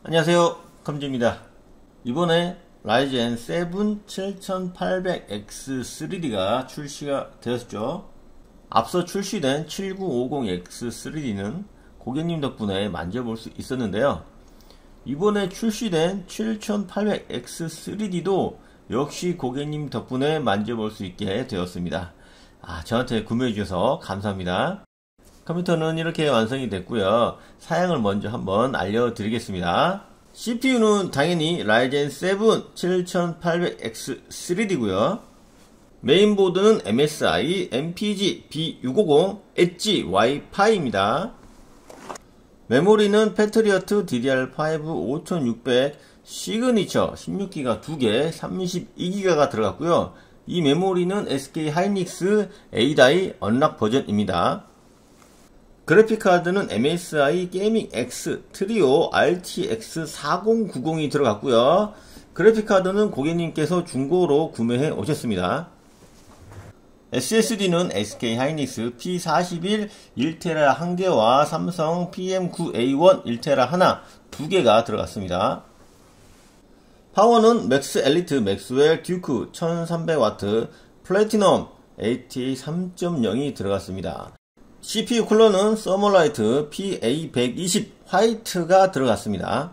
안녕하세요, 컴즈입니다. 이번에 라이젠 7 7800X3D가 출시가 되었죠. 앞서 출시된 7950X3D는 고객님 덕분에 만져볼 수 있었는데요. 이번에 출시된 7800X3D도 역시 고객님 덕분에 만져볼 수 있게 되었습니다. 저한테 구매해 주셔서 감사합니다. 컴퓨터는 이렇게 완성이 됐고요. 사양을 먼저 한번 알려드리겠습니다. CPU는 당연히 라이젠 7 7800X3D고요. 메인보드는 MSI MPG B650 엣지 와이파이입니다. 메모리는 패트리어트 DDR5 5600 시그니처 16기가 2개 32기가가 들어갔고요. 이 메모리는 SK 하이닉스 A-Die 언락 버전입니다. 그래픽카드는 MSI 게이밍 X 트리오 RTX 4090이 들어갔고요. 그래픽카드는 고객님께서 중고로 구매해 오셨습니다. SSD는 SK 하이닉스 P41 1TB 1개와 삼성 PM9A1 1TB 하나 2개가 들어갔습니다. 파워는 맥스 엘리트 맥스웰 듀크 1300W 플래티넘 ATA 3.0이 들어갔습니다. CPU 쿨러는 서머라이트 PA120 화이트가 들어갔습니다.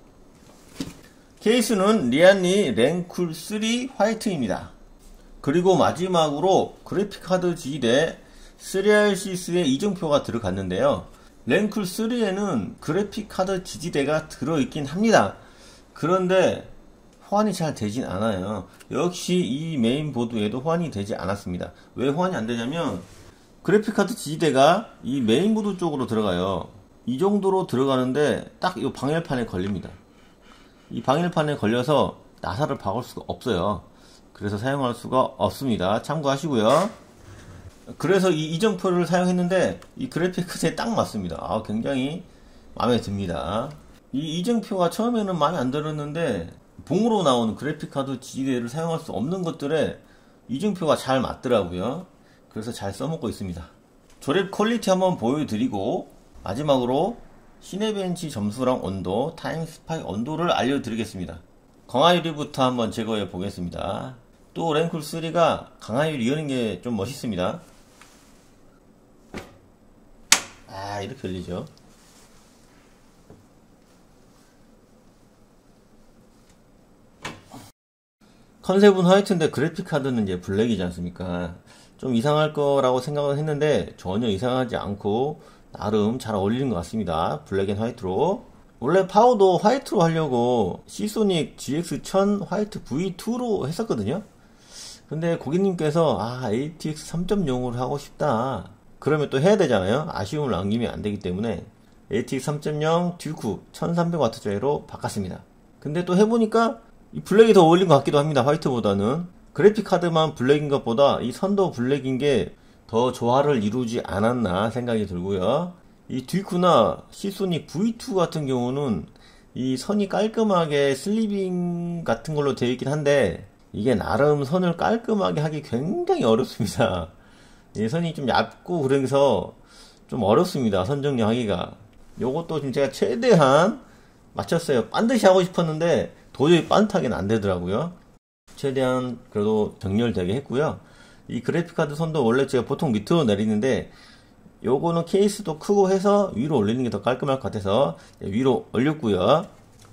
케이스는 리안리 랭쿨3 화이트입니다. 그리고 마지막으로 그래픽카드 지지대 3RCS의 이정표가 들어갔는데요. 랭쿨3에는 그래픽카드 지지대가 들어있긴 합니다. 그런데 호환이 잘 되진 않아요. 역시 이 메인보드에도 호환이 되지 않았습니다. 왜 호환이 안 되냐면 그래픽카드 지지대가 이 메인보드 쪽으로 들어가요. 이 정도로 들어가는데 딱 이 방열판에 걸립니다. 이 방열판에 걸려서 나사를 박을 수가 없어요. 그래서 사용할 수가 없습니다. 참고하시고요. 그래서 이 이정표를 사용했는데 이 그래픽카드에 딱 맞습니다. 굉장히 마음에 듭니다. 이 이정표가 처음에는 마음에 안 들었는데 봉으로 나오는 그래픽카드 지지대를 사용할 수 없는 것들에 이정표가 잘 맞더라고요. 그래서 잘 써먹고 있습니다. 조립 퀄리티 한번 보여드리고 마지막으로 시네벤치 점수랑 온도, 타임스파이 온도를 알려드리겠습니다. 강화유리부터 한번 제거해 보겠습니다. 또 랭쿨3가 강화유리 여는 게 좀 멋있습니다. 이렇게 열리죠. 컨셉은 화이트인데 그래픽카드는 이제 블랙이지 않습니까? 좀 이상할 거라고 생각을 했는데 전혀 이상하지 않고 나름 잘 어울리는 것 같습니다. 블랙 앤 화이트로. 원래 파워도 화이트로 하려고 시소닉 GX1000 화이트 V2로 했었거든요. 근데 고객님께서 ATX 3.0으로 하고 싶다. 그러면 또 해야 되잖아요. 아쉬움을 남기면 안 되기 때문에 ATX 3.0 듀크 1300W짜리로 바꿨습니다. 근데 또 해보니까 이 블랙이 더 어울린 것 같기도 합니다. 화이트보다는. 그래픽카드만 블랙인 것보다 이 선도 블랙인 게 더 조화를 이루지 않았나 생각이 들고요. 이 듀크나 시소닉 V2 같은 경우는 이 선이 깔끔하게 슬리빙 같은 걸로 되어 있긴 한데 이게 나름 선을 깔끔하게 하기 굉장히 어렵습니다. 이 선이 좀 얇고 그래서 좀 어렵습니다. 선 정리하기가. 요것도 지금 제가 최대한 맞췄어요. 반드시 하고 싶었는데 도저히 반듯하게는 안 되더라고요. 최대한 그래도 정렬되게 했고요. 이 그래픽카드 선도 원래 제가 보통 밑으로 내리는데 요거는 케이스도 크고 해서 위로 올리는 게 더 깔끔할 것 같아서 위로 올렸고요.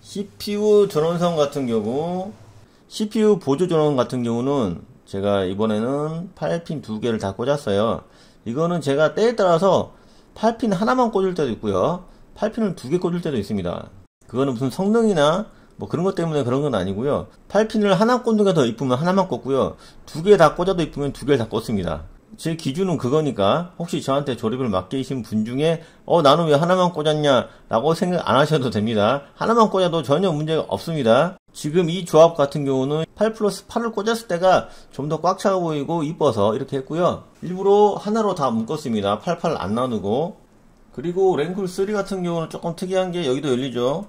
CPU 전원선 같은 경우 CPU 보조 전원 같은 경우는 제가 이번에는 8핀 2개를 다 꽂았어요. 이거는 제가 때에 따라서 8핀 하나만 꽂을 때도 있고요. 8핀을 2개 꽂을 때도 있습니다. 그거는 무슨 성능이나 뭐 그런 것 때문에 그런 건 아니고요. 8핀을 하나 꽂는 게 더 이쁘면 하나만 꽂고요. 2개 다 꽂아도 이쁘면 2개를 다 꽂습니다. 제 기준은 그거니까 혹시 저한테 조립을 맡기신 분 중에 나는 왜 하나만 꽂았냐 라고 생각 안 하셔도 됩니다. 하나만 꽂아도 전혀 문제가 없습니다. 지금 이 조합 같은 경우는 8+8을 꽂았을 때가 좀 더 꽉 차 보이고 이뻐서 이렇게 했고요. 일부러 하나로 다 묶었습니다. 88 안 나누고. 그리고 랭쿨3 같은 경우는 조금 특이한 게 여기도 열리죠.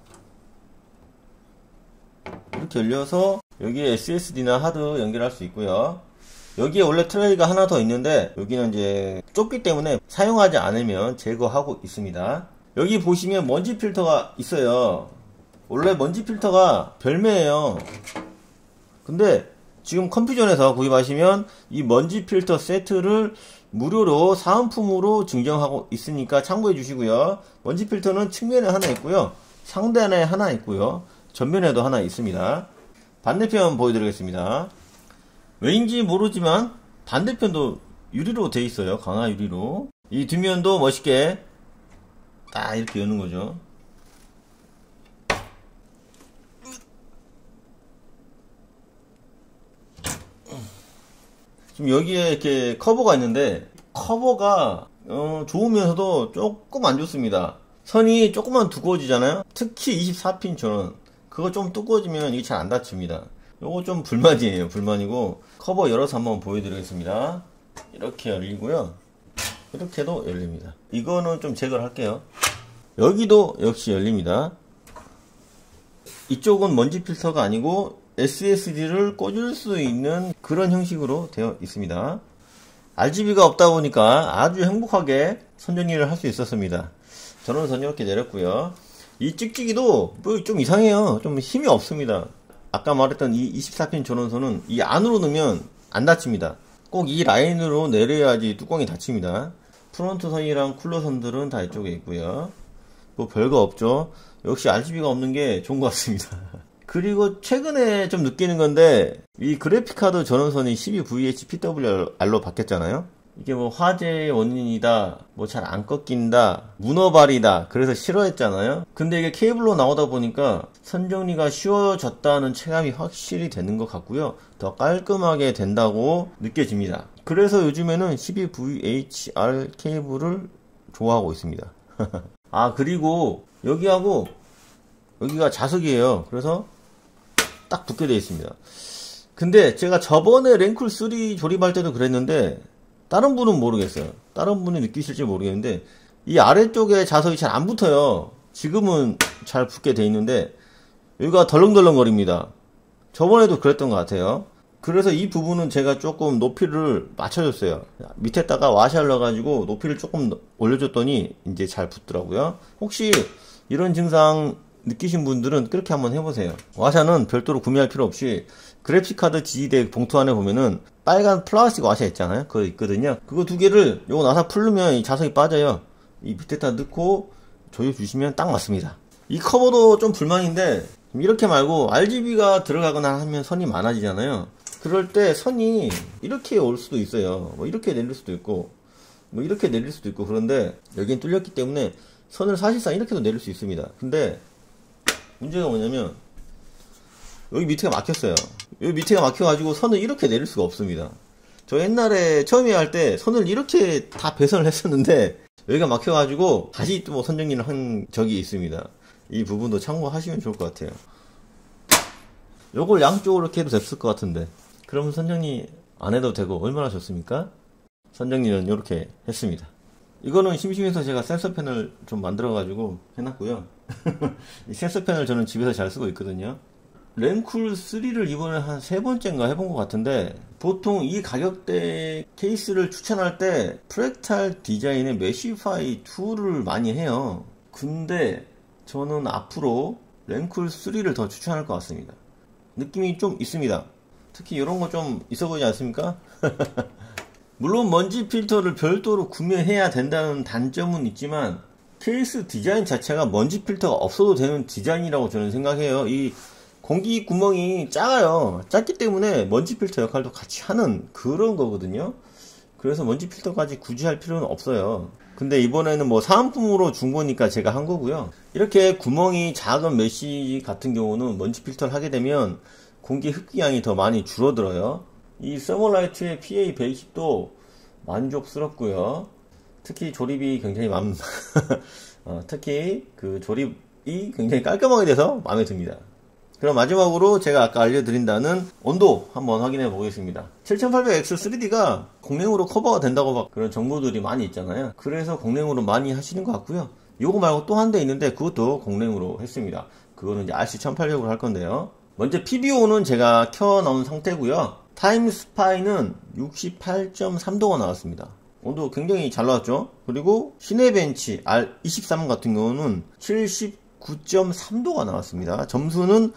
이렇게 열려서 여기에 SSD나 하드 연결할 수 있고요. 여기에 원래 트레이가 하나 더 있는데 여기는 이제 좁기 때문에 사용하지 않으면 제거하고 있습니다. 여기 보시면 먼지 필터가 있어요. 원래 먼지 필터가 별매예요. 근데 지금 컴퓨전에서 구입하시면 이 먼지 필터 세트를 무료로 사은품으로 증정하고 있으니까 참고해 주시고요. 먼지 필터는 측면에 하나 있고요. 상단에 하나 있고요. 전면에도 하나 있습니다. 반대편 보여드리겠습니다. 왜인지 모르지만 반대편도 유리로 되어 있어요. 강화 유리로. 이 뒷면도 멋있게 딱 이렇게 여는 거죠. 지금 여기에 이렇게 커버가 있는데 커버가 좋으면서도 조금 안 좋습니다. 선이 조금만 두꺼워지잖아요. 특히 24핀 전원 그거 좀 두꺼워지면 이게 잘 안 닫힙니다. 요거 좀 불만이에요. 불만이고 커버 열어서 한번 보여드리겠습니다. 이렇게 열리고요. 이렇게도 열립니다. 이거는 좀 제거를 할게요. 여기도 역시 열립니다. 이쪽은 먼지 필터가 아니고 SSD를 꽂을 수 있는 그런 형식으로 되어 있습니다. RGB가 없다 보니까 아주 행복하게 선정리를 할 수 있었습니다. 전원선 이렇게 내렸고요. 이 찍찍이도 뭐 좀 이상해요. 좀 힘이 없습니다. 아까 말했던 이 24핀 전원선은 이 안으로 넣으면 안 닫힙니다. 꼭 이 라인으로 내려야지 뚜껑이 닫힙니다. 프론트 선이랑 쿨러 선들은 다 이쪽에 있고요. 뭐 별거 없죠. 역시 RGB가 없는 게 좋은 것 같습니다. 그리고 최근에 좀 느끼는 건데 이 그래픽카드 전원선이 12VH-PWR로 바뀌었잖아요. 이게 뭐 화재의 원인이다, 뭐 잘 안 꺾인다, 문어발이다 그래서 싫어했잖아요. 근데 이게 케이블로 나오다 보니까 선정리가 쉬워졌다는 체감이 확실히 되는 것 같고요. 더 깔끔하게 된다고 느껴집니다. 그래서 요즘에는 12VHR 케이블을 좋아하고 있습니다. 아 그리고 여기하고 여기가 자석이에요. 그래서 딱 붙게 되어 있습니다. 근데 제가 저번에 랭쿨3 조립할 때도 그랬는데 다른 분은 모르겠어요. 다른 분이 느끼실지 모르겠는데 이 아래쪽에 자석이 잘 안 붙어요. 지금은 잘 붙게 되어 있는데 여기가 덜렁덜렁 거립니다. 저번에도 그랬던 것 같아요. 그래서 이 부분은 제가 조금 높이를 맞춰줬어요. 밑에다가 와샤를 넣어가지고 높이를 조금 올려줬더니 이제 잘 붙더라고요. 혹시 이런 증상 느끼신 분들은 그렇게 한번 해보세요. 와샤는 별도로 구매할 필요 없이 그래픽카드 지지대 봉투 안에 보면은 빨간 플라스틱 와샤 있잖아요. 그거 있거든요. 그거 두 개를 요거 나사 풀르면 이 자석이 빠져요. 이 밑에다 넣고 조여 주시면 딱 맞습니다. 이 커버도 좀 불만인데 이렇게 말고 RGB가 들어가거나 하면 선이 많아지잖아요. 그럴 때 선이 이렇게 올 수도 있어요. 뭐 이렇게 내릴 수도 있고 뭐 이렇게 내릴 수도 있고 그런데 여긴 뚫렸기 때문에 선을 사실상 이렇게도 내릴 수 있습니다. 근데 문제가 뭐냐면 여기 밑에가 막혔어요. 여기 밑에가 막혀가지고 선을 이렇게 내릴 수가 없습니다. 저 옛날에 처음에 할 때 선을 이렇게 다 배선을 했었는데 여기가 막혀가지고 다시 또 뭐 선정리를 한 적이 있습니다. 이 부분도 참고하시면 좋을 것 같아요. 요걸 양쪽으로 이렇게 해도 됐을 것 같은데 그러면 선정리 안 해도 되고 얼마나 좋습니까? 선정리는 이렇게 했습니다. 이거는 심심해서 제가 센서펜을 좀 만들어가지고 해놨고요. 이 센서펜을 저는 집에서 잘 쓰고 있거든요. 램쿨3를 이번에 한 3번째인가 해본 것 같은데 보통 이 가격대 케이스를 추천할 때 프랙탈 디자인의 메시파이 2를 많이 해요. 근데 저는 앞으로 램쿨3를 더 추천할 것 같습니다. 느낌이 좀 있습니다. 특히 이런 거 좀 있어 보이지 않습니까? 물론 먼지 필터를 별도로 구매해야 된다는 단점은 있지만 케이스 디자인 자체가 먼지 필터가 없어도 되는 디자인이라고 저는 생각해요. 이 공기 구멍이 작아요. 작기 때문에 먼지 필터 역할도 같이 하는 그런 거거든요. 그래서 먼지 필터까지 굳이 할 필요는 없어요. 근데 이번에는 뭐 사은품으로 준 거니까 제가 한 거고요. 이렇게 구멍이 작은 메쉬 같은 경우는 먼지 필터를 하게 되면 공기 흡기량이 더 많이 줄어들어요. 이 서머라이트의 PA120도 만족스럽고요. 특히 조립이 굉장히 특히 그 조립이 굉장히 깔끔하게 돼서 마음에 듭니다. 그럼 마지막으로 제가 아까 알려드린다는 온도 한번 확인해 보겠습니다. 7800X3D가 공랭으로 커버가 된다고 막 그런 정보들이 많이 있잖아요. 그래서 공랭으로 많이 하시는 것 같고요. 요거 말고 또 한 대 있는데 그것도 공랭으로 했습니다. 그거는 이제 RC1800으로 할 건데요. 먼저 PBO는 제가 켜놓은 상태고요. 타임 스파이는 68.3도가 나왔습니다. 온도 굉장히 잘 나왔죠. 그리고 시네벤치 R23 같은 경우는 9.3도가 나왔습니다. 점수는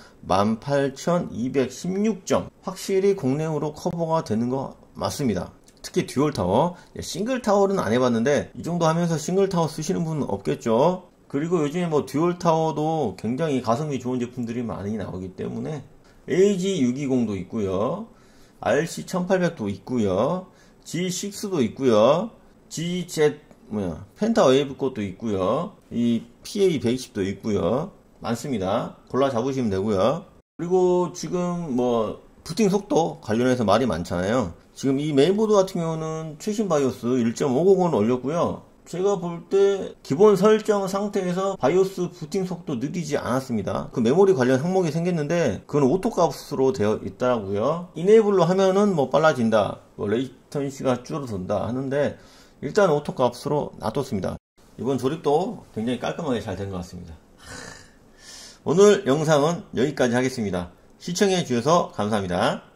18,216점. 확실히 공랭으로 커버가 되는 거 맞습니다. 특히 듀얼 타워, 싱글 타워는 안 해봤는데 이 정도 하면서 싱글 타워 쓰시는 분은 없겠죠. 그리고 요즘에 뭐 듀얼 타워도 굉장히 가성비 좋은 제품들이 많이 나오기 때문에 AG620도 있고요, RC1800도 있고요, G6도 있고요, 펜타 웨이브 것도 있고요, 이 PA120도 있고요. 많습니다. 골라 잡으시면 되고요. 그리고 지금 뭐 부팅 속도 관련해서 말이 많잖아요. 지금 이 메인보드 같은 경우는 최신 바이오스 1.550을 올렸고요. 제가 볼 때 기본 설정 상태에서 바이오스 부팅 속도 느리지 않았습니다. 그 메모리 관련 항목이 생겼는데 그건 오토 값으로 되어 있더라고요. 이네이블로 하면은 뭐 빨라진다, 뭐 레이턴시가 줄어든다 하는데 일단 오토 값으로 놔뒀습니다. 이번 조립도 굉장히 깔끔하게 잘 된 것 같습니다. 오늘 영상은 여기까지 하겠습니다. 시청해 주셔서 감사합니다.